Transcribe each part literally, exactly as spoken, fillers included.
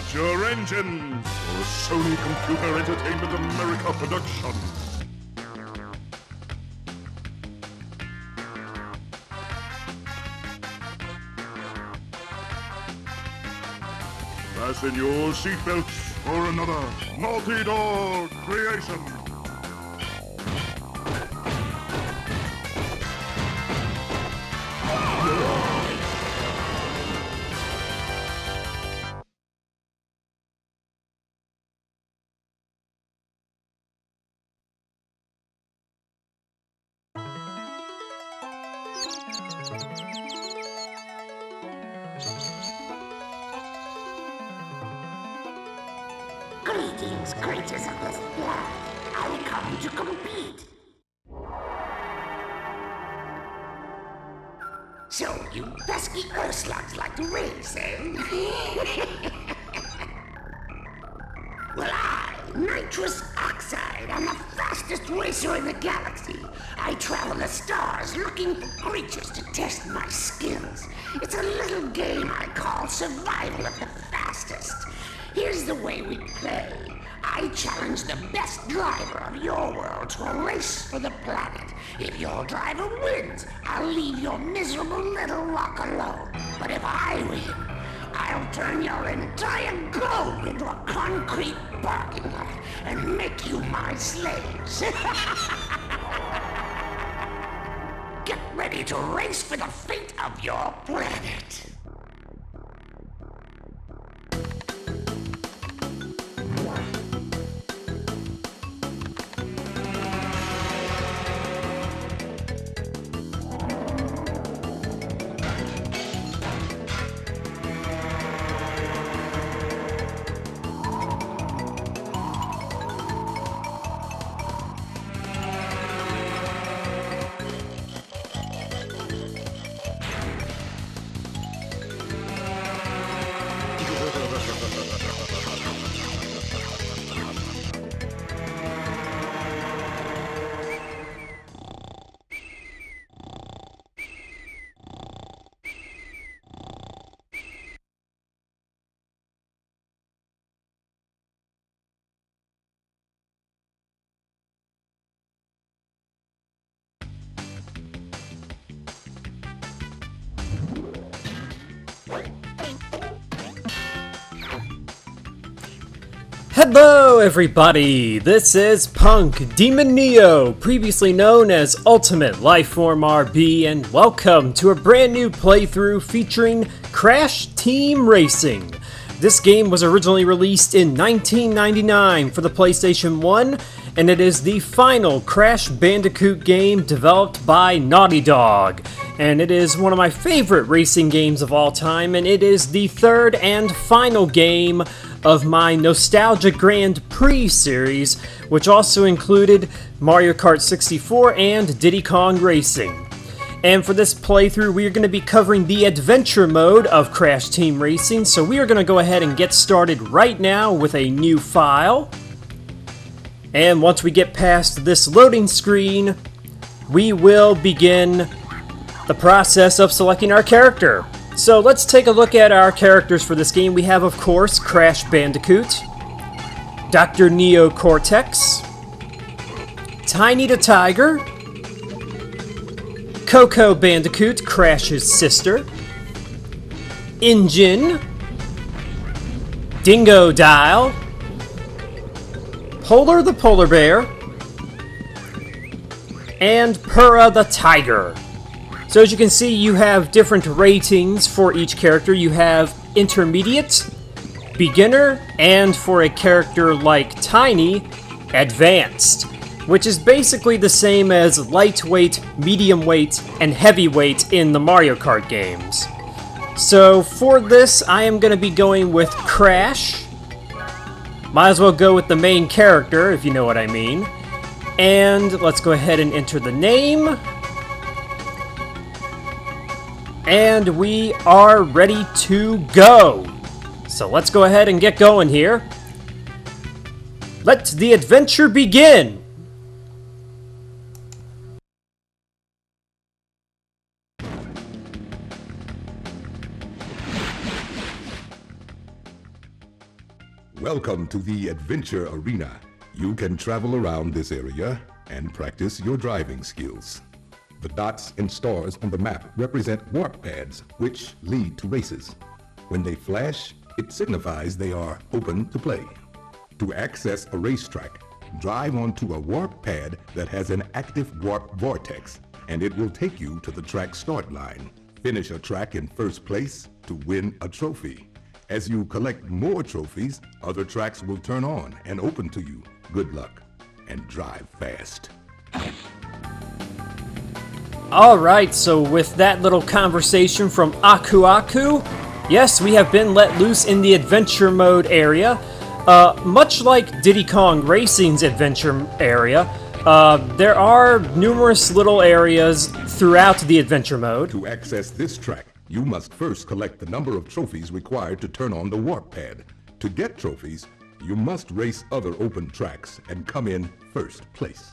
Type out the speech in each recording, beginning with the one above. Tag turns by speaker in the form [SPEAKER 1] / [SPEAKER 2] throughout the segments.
[SPEAKER 1] Start your engines for a Sony Computer Entertainment America production. Fasten your seatbelts for another Naughty Dog creation.
[SPEAKER 2] Greetings, creatures of this planet. I come to compete. So, you pesky earth slugs like to race, eh? Well, I, nitrous oxide, am the fastest racer in the galaxy. I travel the stars looking for creatures to test my skills. It's a little game I call survival of the fastest. Here's the way we play. I challenge the best driver of your world to a race for the planet. If your driver wins, I'll leave your miserable little rock alone. But if I win, I'll turn your entire globe into a concrete parking lot and make you my slaves. Get ready to race for the fate of your planet.
[SPEAKER 3] Hello everybody, this is Punk Demon Neo, previously known as Ultimate Lifeform R B, and welcome to a brand new playthrough featuring Crash Team Racing. This game was originally released in nineteen ninety-nine for the PlayStation one, and it is the final Crash Bandicoot game developed by Naughty Dog. And it is one of my favorite racing games of all time, and it is the third and final game of my Nostalgia Grand Prix series, which also included Mario Kart sixty-four and Diddy Kong Racing. And for this playthrough, we are going to be covering the adventure mode of Crash Team Racing, so we are going to go ahead and get started right now with a new file. And once we get past this loading screen, we will begin the process of selecting our character. So let's take a look at our characters for this game. We have, of course, Crash Bandicoot, Doctor Neo Cortex, Tiny the Tiger, Coco Bandicoot, Crash's sister, Injin, Dingo Dial, Polar the Polar Bear, and Purah the Tiger. So as you can see, you have different ratings for each character. You have intermediate, beginner, and for a character like Tiny, advanced, which is basically the same as lightweight, medium weight, and heavyweight in the Mario Kart games. So for this, I am going to be going with Crash. Might as well go with the main character, if you know what I mean. And let's go ahead and enter the name. And we are ready to go. So let's go ahead and get going here. Let the adventure begin.
[SPEAKER 4] Welcome to the Adventure Arena. You can travel around this area and practice your driving skills. The dots and stars on the map represent warp pads, which lead to races. When they flash, it signifies they are open to play. To access a racetrack, drive onto a warp pad that has an active warp vortex, and it will take you to the track start line. Finish a track in first place to win a trophy. As you collect more trophies, other tracks will turn on and open to you. Good luck, and drive fast.
[SPEAKER 3] Alright, so with that little conversation from Aku Aku, yes, we have been let loose in the adventure mode area. Uh, much like Diddy Kong Racing's adventure area, uh, there are numerous little areas throughout the adventure mode.
[SPEAKER 4] To access this track, you must first collect the number of trophies required to turn on the warp pad. To get trophies, you must race other open tracks and come in first place.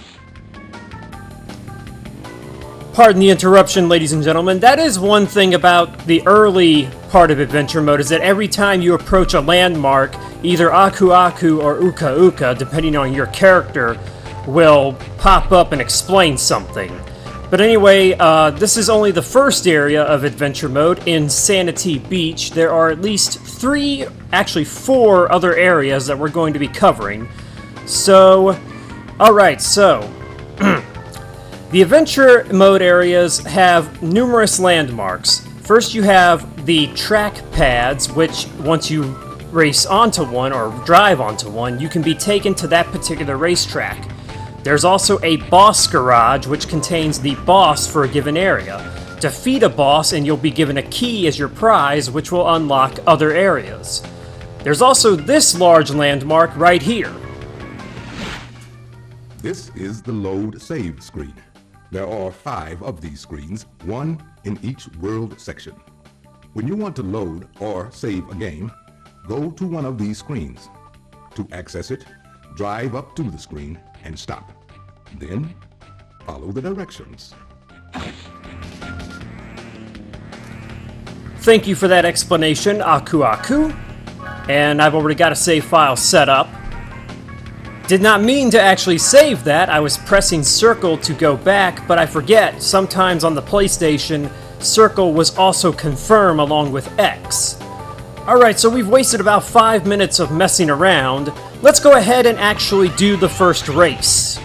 [SPEAKER 3] Pardon the interruption, ladies and gentlemen. That is one thing about the early part of adventure mode, is that every time you approach a landmark, either Aku Aku or Uka Uka, depending on your character, will pop up and explain something. But anyway, uh, this is only the first area of adventure mode in Sanity Beach. There are at least three, actually four other areas that we're going to be covering. So, alright, so... the adventure mode areas have numerous landmarks. First you have the track pads, which once you race onto one or drive onto one, you can be taken to that particular racetrack. There's also a boss garage, which contains the boss for a given area. Defeat a boss and you'll be given a key as your prize, which will unlock other areas. There's also this large landmark right here.
[SPEAKER 4] This is the load save screen. There are five of these screens, one in each world section. When you want to load or save a game, go to one of these screens. To access it, drive up to the screen and stop. Then, follow the directions.
[SPEAKER 3] Thank you for that explanation, Aku Aku. And I've already got a save file set up. Did not mean to actually save that. I was pressing circle to go back, but I forget, sometimes on the PlayStation, circle was also confirm along with X. Alright, so we've wasted about five minutes of messing around. Let's go ahead and actually do the first race.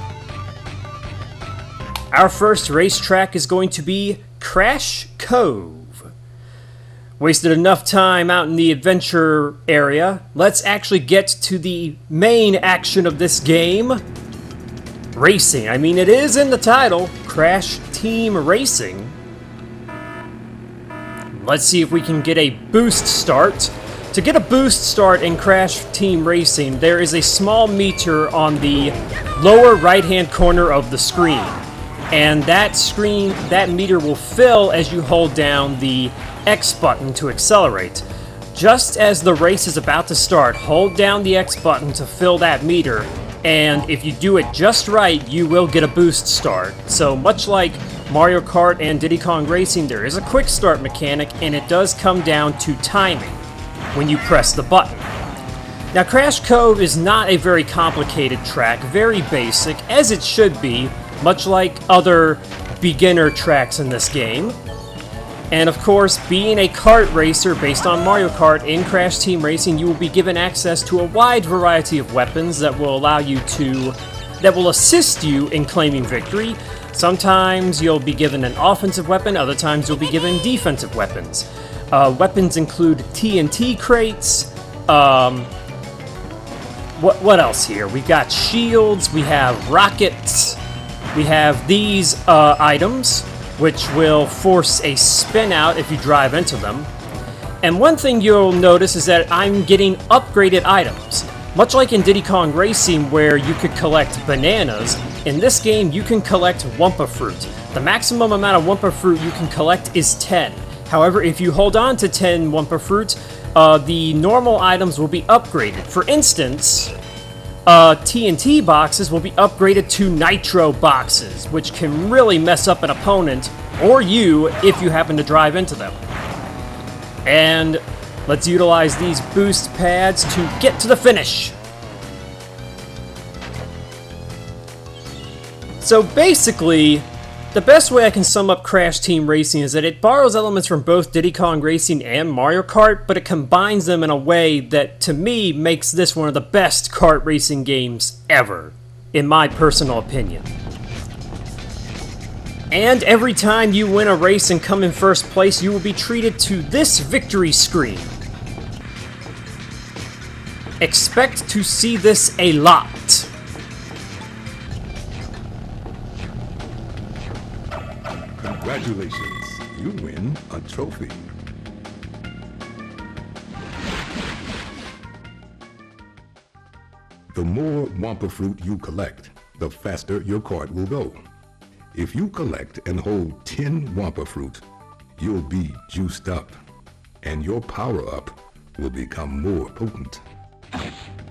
[SPEAKER 3] Our first racetrack is going to be Crash Cove. Wasted enough time out in the adventure area. Let's actually get to the main action of this game. Racing. I mean, it is in the title, Crash Team Racing. Let's see if we can get a boost start. To get a boost start in Crash Team Racing, there is a small meter on the lower right-hand corner of the screen. And that screen, that meter will fill as you hold down the X button to accelerate. Just as the race is about to start, hold down the X button to fill that meter, and if you do it just right, you will get a boost start. So much like Mario Kart and Diddy Kong Racing, there is a quick start mechanic, and it does come down to timing when you press the button. Now, Crash Cove is not a very complicated track, very basic, as it should be, much like other beginner tracks in this game. And of course, being a kart racer based on Mario Kart in Crash Team Racing, you will be given access to a wide variety of weapons that will allow you to, that will assist you in claiming victory. Sometimes you'll be given an offensive weapon, other times you'll be given defensive weapons. Uh, weapons include T N T crates, um, what, what else here? We've got shields, we have rockets, we have these uh, items, which will force a spin out if you drive into them. And one thing you'll notice is that I'm getting upgraded items. Much like in Diddy Kong Racing, where you could collect bananas, in this game you can collect Wumpa Fruit. The maximum amount of Wumpa Fruit you can collect is ten. However, if you hold on to ten Wumpa Fruit, uh, the normal items will be upgraded. For instance, uh, T N T boxes will be upgraded to Nitro boxes, which can really mess up an opponent, or you, if you happen to drive into them. And Let's utilize these boost pads to get to the finish. So basically, the best way I can sum up Crash Team Racing is that it borrows elements from both Diddy Kong Racing and Mario Kart, but it combines them in a way that, to me, makes this one of the best kart racing games ever, in my personal opinion. And every time you win a race and come in first place, you will be treated to this victory screen. Expect to see this a lot.
[SPEAKER 4] Congratulations, you win a trophy. The more Wampa fruit you collect, the faster your kart will go. If you collect and hold ten Wampa fruit, you'll be juiced up, and your power-up will become more potent.
[SPEAKER 3] I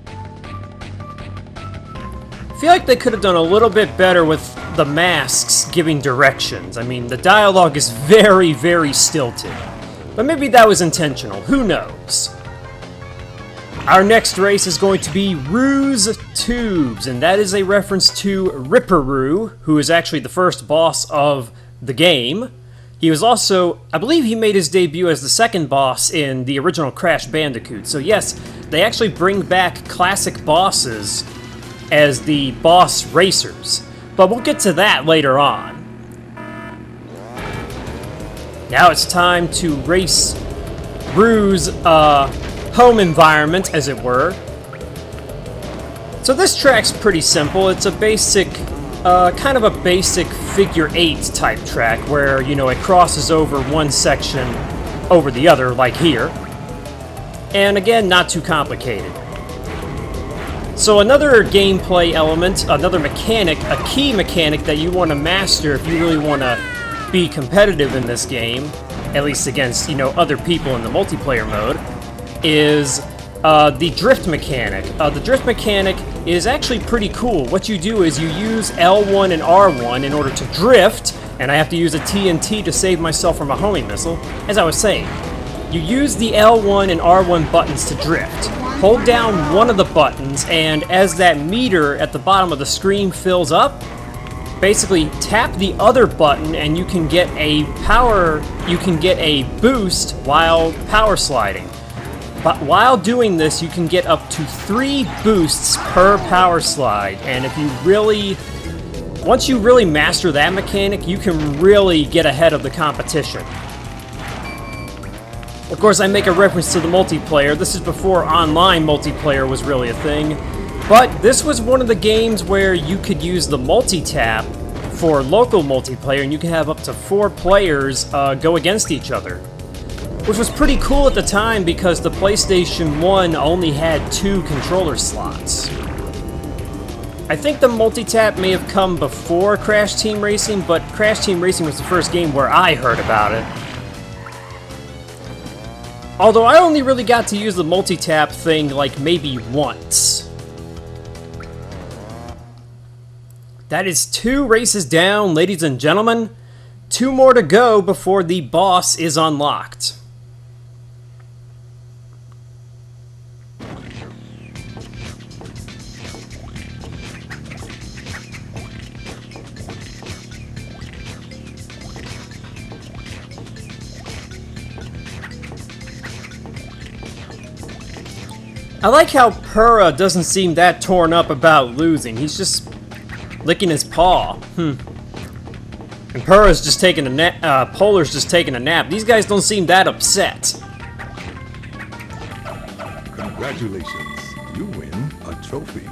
[SPEAKER 3] feel like they could have done a little bit better with the masks giving directions. I mean, the dialogue is very, very stilted. But maybe that was intentional. Who knows? Our next race is going to be Roo's Tubes, and that is a reference to Ripperoo, who is actually the first boss of the game. He was also, I believe he made his debut as the second boss in the original Crash Bandicoot. So yes, they actually bring back classic bosses as the boss racers. But we'll get to that later on. Now it's time to race Roo's uh, home environment, as it were. So this track's pretty simple. It's a basic, uh, kind of a basic figure eight type track where, you know, it crosses over one section over the other, like here. And again, not too complicated. So another gameplay element, another mechanic, a key mechanic that you want to master if you really want to be competitive in this game, at least against, you know, other people in the multiplayer mode, is uh, the drift mechanic. Uh, the drift mechanic is actually pretty cool. What you do is you use L one and R one in order to drift, and I have to use a T N T to save myself from a homing missile. As I was saying, you use the L one and R one buttons to drift. Hold down one of the buttons, and as that meter at the bottom of the screen fills up, basically tap the other button and you can get a power, you can get a boost while power sliding. But while doing this, you can get up to three boosts per power slide, and if you really, once you really master that mechanic, you can really get ahead of the competition. Of course, I make a reference to the multiplayer. This is before online multiplayer was really a thing. But this was one of the games where you could use the multi-tap for local multiplayer, and you could have up to four players uh, go against each other. Which was pretty cool at the time because the PlayStation one only had two controller slots. I think the multi-tap may have come before Crash Team Racing, but Crash Team Racing was the first game where I heard about it. Although I only really got to use the multi-tap thing like maybe once. That is two races down, ladies and gentlemen. Two more to go before the boss is unlocked. I like how Purah doesn't seem that torn up about losing. He's just licking his paw. Hmm. And Purah's just taking a nap. Uh, Polar's just taking a nap. These guys don't seem that upset.
[SPEAKER 4] Congratulations, you win a trophy.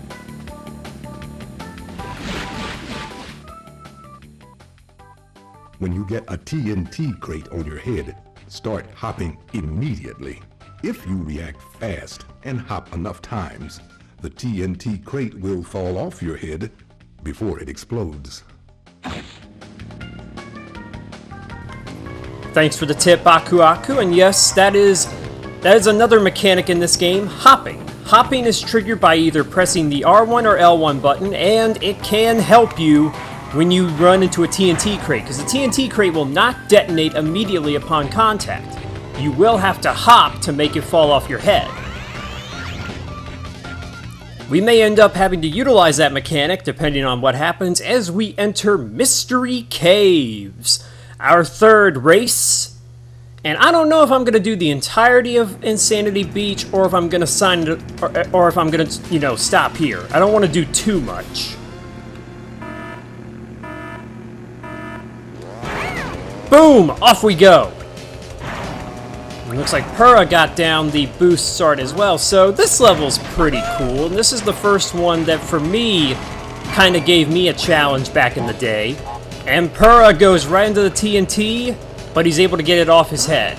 [SPEAKER 4] When you get a T N T crate on your head, start hopping immediately. If you react fast and hop enough times, the T N T crate will fall off your head before it explodes.
[SPEAKER 3] Thanks for the tip, Aku Aku, and yes, that is that is another mechanic in this game, hopping. Hopping is triggered by either pressing the R one or L one button, and it can help you when you run into a T N T crate, because the T N T crate will not detonate immediately upon contact. you will have to hop to make it fall off your head. We may end up having to utilize that mechanic depending on what happens as we enter Mystery Caves, our third race. And I don't know if I'm going to do the entirety of Insanity Beach or if I'm going to sign it, or, or if I'm going to, you know, stop here. I don't want to do too much. Boom! Off we go! It looks like Purah got down the boost start as well, so this level's pretty cool. And this is the first one that, for me, kind of gave me a challenge back in the day. And Purah goes right into the T N T, but he's able to get it off his head.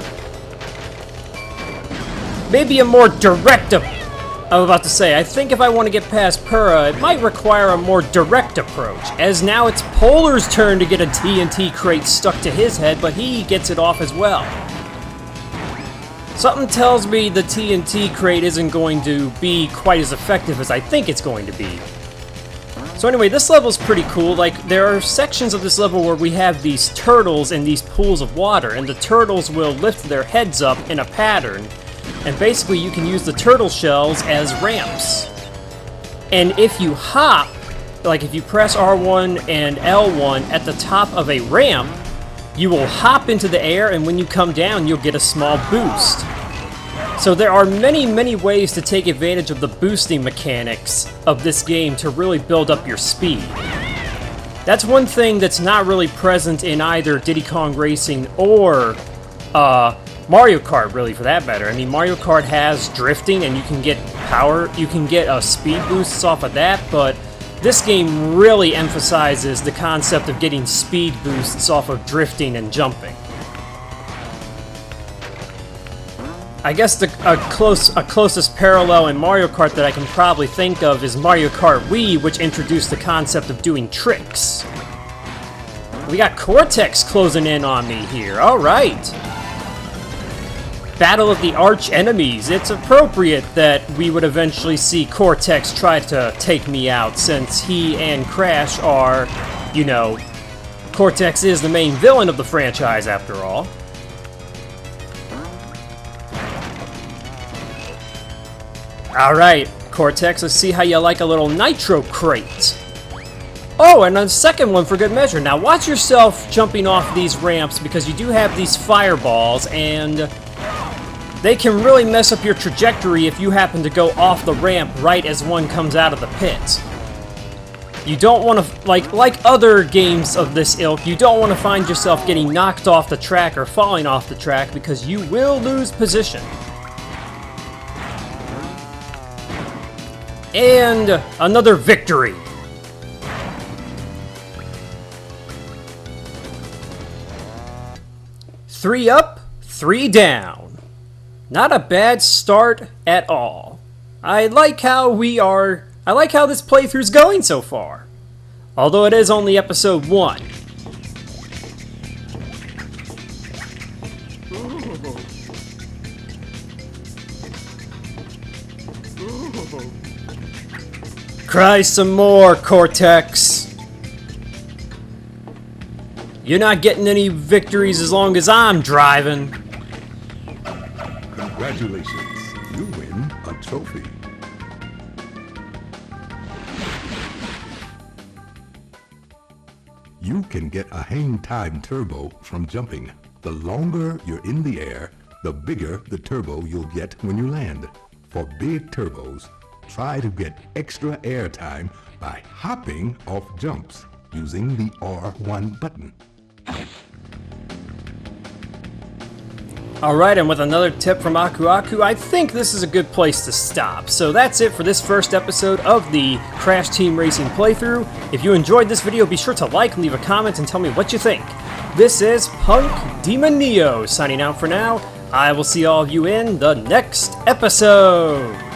[SPEAKER 3] Maybe a more direct approach. I was about to say, I think if I want to get past Purah, it might require a more direct approach, as now it's Polar's turn to get a T N T crate stuck to his head, but he gets it off as well. Something tells me the T N T crate isn't going to be quite as effective as I think it's going to be. So anyway, this level's pretty cool. Like, there are sections of this level where we have these turtles in these pools of water, and the turtles will lift their heads up in a pattern. And basically, you can use the turtle shells as ramps. And if you hop, like if you press R one and L one at the top of a ramp, you will hop into the air, and when you come down, you'll get a small boost. So there are many, many ways to take advantage of the boosting mechanics of this game to really build up your speed. That's one thing that's not really present in either Diddy Kong Racing or uh, Mario Kart, really, for that matter. I mean, Mario Kart has drifting, and you can get power, you can get uh, speed boosts off of that, but this game really emphasizes the concept of getting speed boosts off of drifting and jumping. I guess the a close a closest parallel in Mario Kart that I can probably think of is Mario Kart Wii, which introduced the concept of doing tricks. We got Cortex closing in on me here. All right. Battle of the Arch Enemies. It's appropriate that we would eventually see Cortex try to take me out, since he and Crash are, you know, Cortex is the main villain of the franchise after all. Alright, Cortex, let's see how you like a little Nitro Crate. Oh, and a second one for good measure. Now watch yourself jumping off these ramps, because you do have these fireballs, and they can really mess up your trajectory if you happen to go off the ramp right as one comes out of the pit. You don't want to, like, like other games of this ilk, you don't want to find yourself getting knocked off the track or falling off the track, because you will lose position. And another victory. Three up, three down. Not a bad start at all. I like how we are... I like how this playthrough's going so far. Although it is only episode one. Cry some more, Cortex. You're not getting any victories as long as I'm driving.
[SPEAKER 4] Congratulations, you win a trophy. You can get a hang time turbo from jumping. The longer you're in the air, the bigger the turbo you'll get when you land. For big turbos, try to get extra air time by hopping off jumps using the R one button.
[SPEAKER 3] Alright, and with another tip from Aku Aku, I think this is a good place to stop. So that's it for this first episode of the Crash Team Racing playthrough. If you enjoyed this video, be sure to like, leave a comment, and tell me what you think. This is Punk Demon Neo signing out for now. I will see all of you in the next episode.